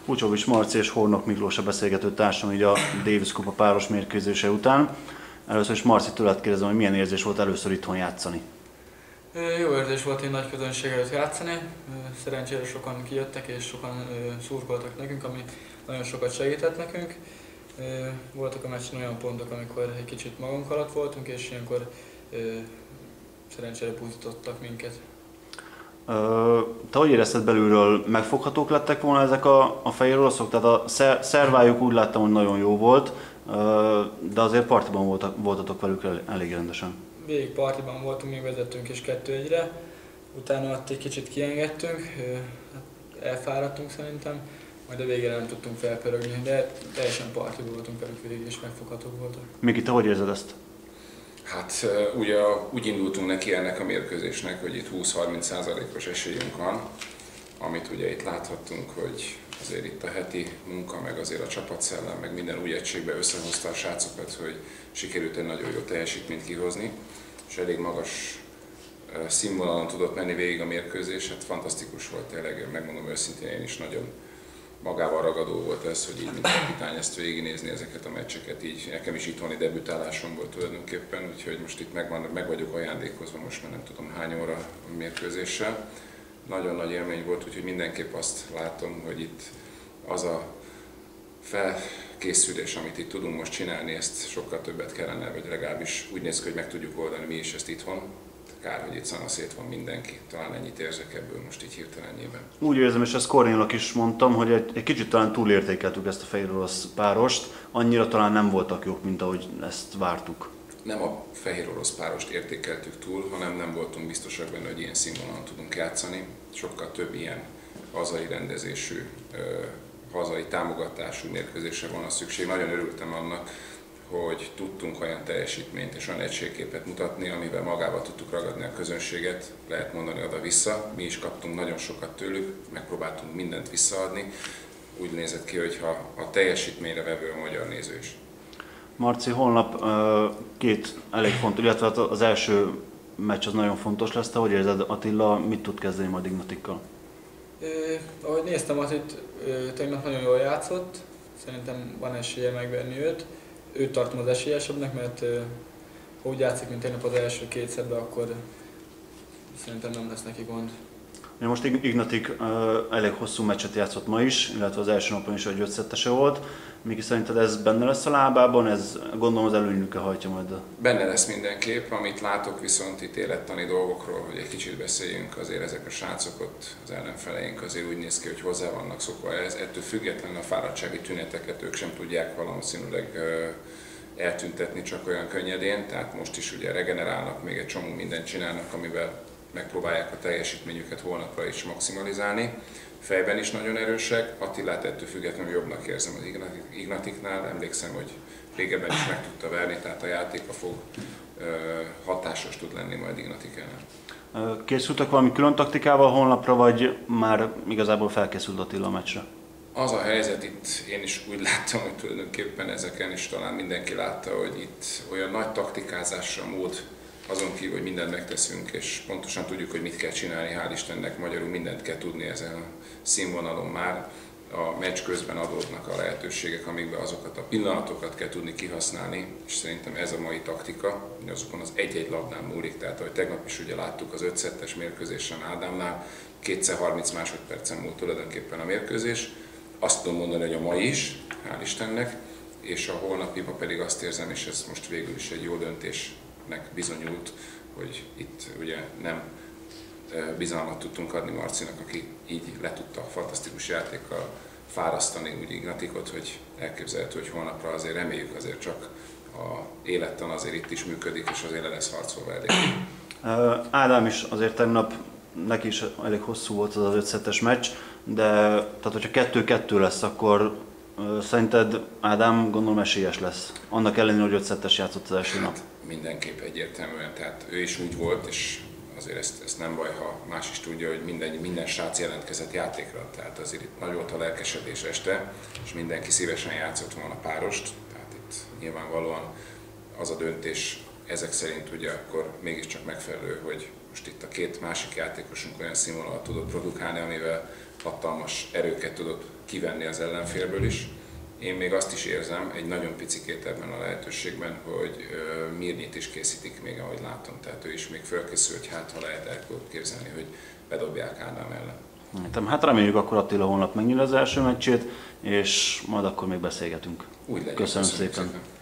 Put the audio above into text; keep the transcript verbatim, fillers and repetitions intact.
Kucsovics Marci és Hornok Miklós a beszélgető társam így a Davis Kupa páros mérkőzése után. Először is Marci, tőled kérdezem, hogy milyen érzés volt először itthon játszani? Jó érzés volt egy nagy közönség előtt játszani. Szerencsére sokan kijöttek és sokan szurkoltak nekünk, ami nagyon sokat segített nekünk. Voltak a meccsen olyan pontok, amikor egy kicsit magunk alatt voltunk, és ilyenkor szerencsére pusztítottak minket. Te hogy érezted belülről, megfoghatók lettek volna ezek a, a fehér oroszok? Tehát a szervájuk úgy láttam, hogy nagyon jó volt, de azért partiban voltak, voltatok velük elég rendesen. Végig partiban voltunk, még vezettünk is kettő egyre, utána ott egy kicsit kiengedtünk, elfáradtunk szerintem, majd a végére nem tudtunk felpörögni, de teljesen partiban voltunk velük végig, és megfoghatók voltak. Miki, te hogy érzed ezt? Hát ugye úgy indultunk neki ennek a mérkőzésnek, hogy itt húsz-harminc százalékos esélyünk van, amit ugye itt láthattunk, hogy azért itt a heti munka, meg azért a csapatszellem, meg minden új egységbe összehozta a srácokat, hogy sikerült egy nagyon jó teljesítményt kihozni, és elég magas színvonalon tudott menni végig a mérkőzés, hát fantasztikus volt tényleg, megmondom őszintén, én is nagyon magával ragadó volt ez, hogy így mint kapitány ezt végignézni ezeket a meccseket, így nekem is itthoni debütálásom volt tulajdonképpen, úgyhogy most itt meg, van, meg vagyok ajándékozva, most már nem tudom hány óra a mérkőzéssel. Nagyon nagy élmény volt, úgyhogy mindenképp azt látom, hogy itt az a felkészülés, amit itt tudunk most csinálni, ezt sokkal többet kellene, vagy legalábbis úgy néz ki, hogy meg tudjuk oldani mi is ezt itthon. Kár, hogy itt szanaszét van mindenki. Talán ennyit érzek ebből most így hirtelenjében. Úgy érzem, és ezt Kornénak is mondtam, hogy egy, egy kicsit talán túlértékeltük ezt a fehér orosz párost. Annyira talán nem voltak jók, mint ahogy ezt vártuk. Nem a fehér orosz párost értékeltük túl, hanem nem voltunk biztosak benne, hogy ilyen színvonalon tudunk játszani. Sokkal több ilyen hazai rendezésű, hazai támogatású mérkőzésre van a szükség. Nagyon örültem annak, hogy tudtunk olyan teljesítményt és olyan egységképet mutatni, amivel magával tudtuk ragadni a közönséget, lehet mondani oda-vissza. Mi is kaptunk nagyon sokat tőlük, megpróbáltunk mindent visszaadni. Úgy nézett ki, hogy ha a teljesítményre vevő a magyar néző is. Marci, holnap két elég fontos, illetve az első meccs az nagyon fontos lesz. Te hogy érzed, Attila, mit tud kezdeni majd Ignatikkal? Eh, ahogy néztem, az itt tegnap nagyon jól játszott, szerintem van esélye megverni őt. Őt tartom az esélyesebbnek, mert ha úgy játszik, mint tegnap az első kétszerben, akkor szerintem nem lesz neki gond. Most Ignatik uh, elég hosszú meccset játszott ma is, illetve az első napon is egy ötszettese volt. Miki, szerinted ez benne lesz a lábában? Ez gondolom az előnyükkel hajtja majd a... Benne lesz mindenképp, amit látok viszont itt élettani dolgokról, hogy egy kicsit beszéljünk, azért ezek a srácok ott, az ellenfeleink azért úgy néz ki, hogy hozzá vannak szokva ez. Ettől függetlenül a fáradtsági tüneteket ők sem tudják valószínűleg uh, eltüntetni csak olyan könnyedén, tehát most is ugye regenerálnak, még egy csomó mindent csinálnak, amivel megpróbálják a teljesítményüket holnapra is maximalizálni. Fejben is nagyon erősek, Attilát ettől függetlenül jobbnak érzem az Ignatiknál, emlékszem, hogy régebben is meg tudta verni, tehát a játéka fog hatásos tud lenni majd Ignatik ellen. Készültek valami külön taktikával holnapra, vagy már igazából felkészült Attila a meccsre? Az a helyzet itt, én is úgy láttam, hogy tulajdonképpen ezeken is talán mindenki látta, hogy itt olyan nagy taktikázásra mód, azon kívül, hogy mindent megteszünk, és pontosan tudjuk, hogy mit kell csinálni, hál' Istennek, magyarul mindent kell tudni ezen a színvonalon már. A meccs közben adódnak a lehetőségek, amikben azokat a pillanatokat kell tudni kihasználni, és szerintem ez a mai taktika, hogy azokon az egy-egy labdán múlik, tehát ahogy tegnap is ugye láttuk az ötszettes mérkőzésen Ádámnál, kétszer harminc másodpercen múlt tulajdonképpen a mérkőzés. Azt tudom mondani, hogy a mai is, hál' Istennek, és a holnapiba pedig azt érzem, és ez most végül is egy jó döntés, bizonyult, hogy itt ugye nem bizalmat tudtunk adni Marcinak, aki így le tudta a fantasztikus játékkal fárasztani úgy Ignatikot, hogy elképzelhető, hogy holnapra azért reméljük, azért csak a élettan azért itt is működik, és azért le lesz harcolva elég. Ádám is azért tegnap, neki is elég hosszú volt az az ötszettes meccs, de tehát hogyha kettő-kettő lesz, akkor szerinted Ádám gondolom esélyes lesz, annak ellenére, hogy ötszettes játszott az első nap? Mindenképp egyértelműen, tehát ő is úgy volt, és azért ezt, ezt nem baj, ha más is tudja, hogy minden, minden srác jelentkezett játékra, tehát azért itt nagy volt a lelkesedés este, és mindenki szívesen játszott volna a párost, tehát itt nyilvánvalóan az a döntés ezek szerint ugye akkor mégiscsak megfelelő, hogy most itt a két másik játékosunk olyan színvonalat tudott produkálni, amivel hatalmas erőket tudott kivenni az ellenfélből is. Én még azt is érzem, egy nagyon picikét ebben a lehetőségben, hogy Mirnyit is készítik még, ahogy látom. Tehát ő is még felkészül, hogy hát ha lehet el tudod képzelni, hogy bedobják Ádám ellen. Hát reméljük akkor Attila holnap megnyíl az első meccsét, és majd akkor még beszélgetünk. Úgy legyen. Köszönöm, Köszönöm szépen. szépen.